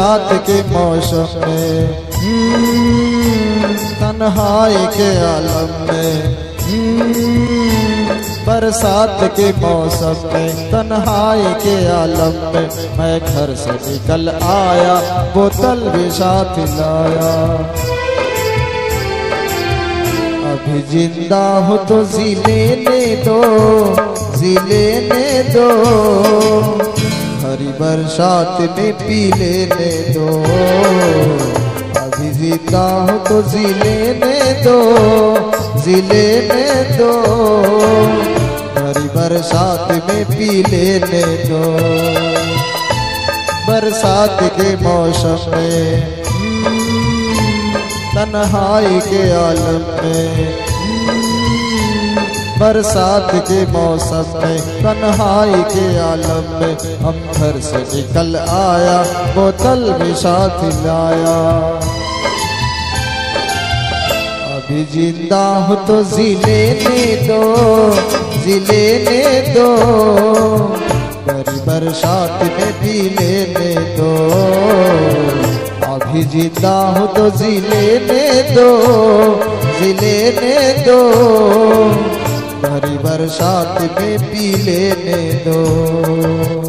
बरसात के मौसम में तन्हाई के आलम में, बरसात के मौसम में तन्हाई के आलम में मैं घर से निकल आया, बोतल भी साथ लाया। अभी जिंदा हो तो जी लेने दो, जी लेने दो, हरी बरसात में पी लेने दो। अभी जिंदा हो तो जी लेने दो, जी लेने दो, हरी बरसात में पी लेने दो। बरसात के मौसम में तन्हाई के आलम में, बरसात के मौसम में तन्हाई के आलम में हम घर से निकल आया, बोतल भी साथ लाया। अभी जिंदा हो तो जी लेने दो, जी लेने दो, बड़ी बरसात में पी लेने दो। अभी जिंदा हो तो जी लेने दो, जी लेने दो, हरी बरसात में पी लेने दो।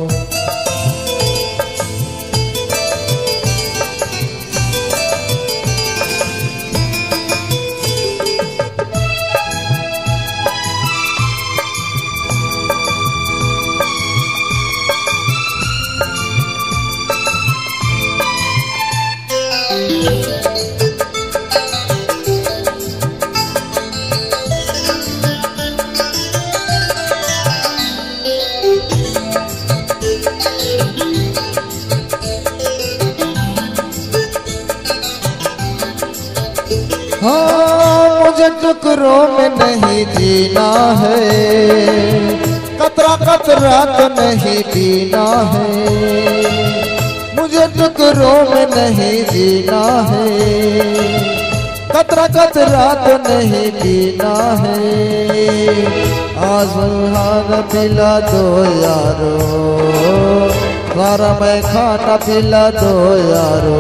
हाँ, मुझे टुकड़ों में नहीं जीना है, कतरा कतरा तो नहीं पीना है। मुझे टुकड़ों में नहीं जीना है, कतरा कतरा तो नहीं पीना है। आज पिला दो यारो, सारा मैं खाना पिला दो यारो।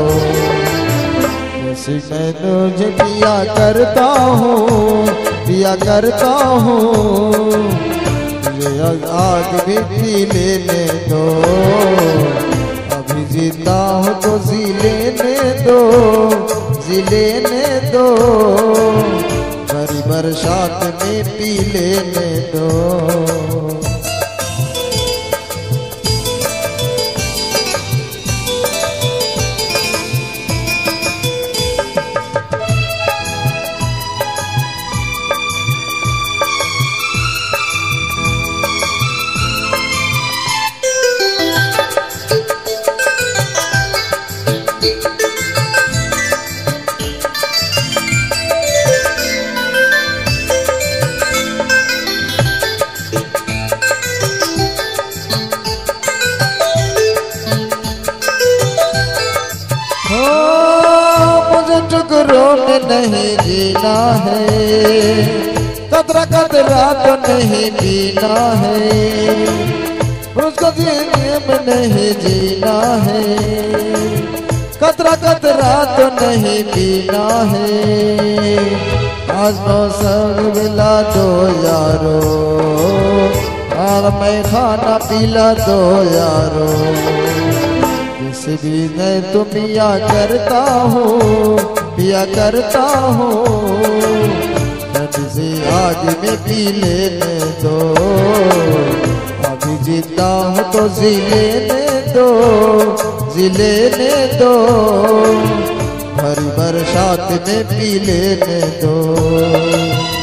मैं तुझे पिया करता हूँ, पिया करता हूँ, मुझे आग भी पी लेने दो। अभी जिंदा हो तो जी लेने दो, जी लेने दो, बड़ी बरसात में पी लेने दो। टुकड़ों में नहीं जीना है, कतरा कतरा तो नहीं पीना है। उसको जीने में नहीं जीना है, कतरा कतरा तो नहीं पीना है। आज मौसम मिला दो यारो, और मैं खाना पिला दो यारो। किसी भी नहीं तो पिया करता हूँ, पिया करता हूँ, से आज में पी लेने दो। अभी जिंदा हो तो जी लेने दो, जी लेने दो, हरी बरसात में पी लेने दो।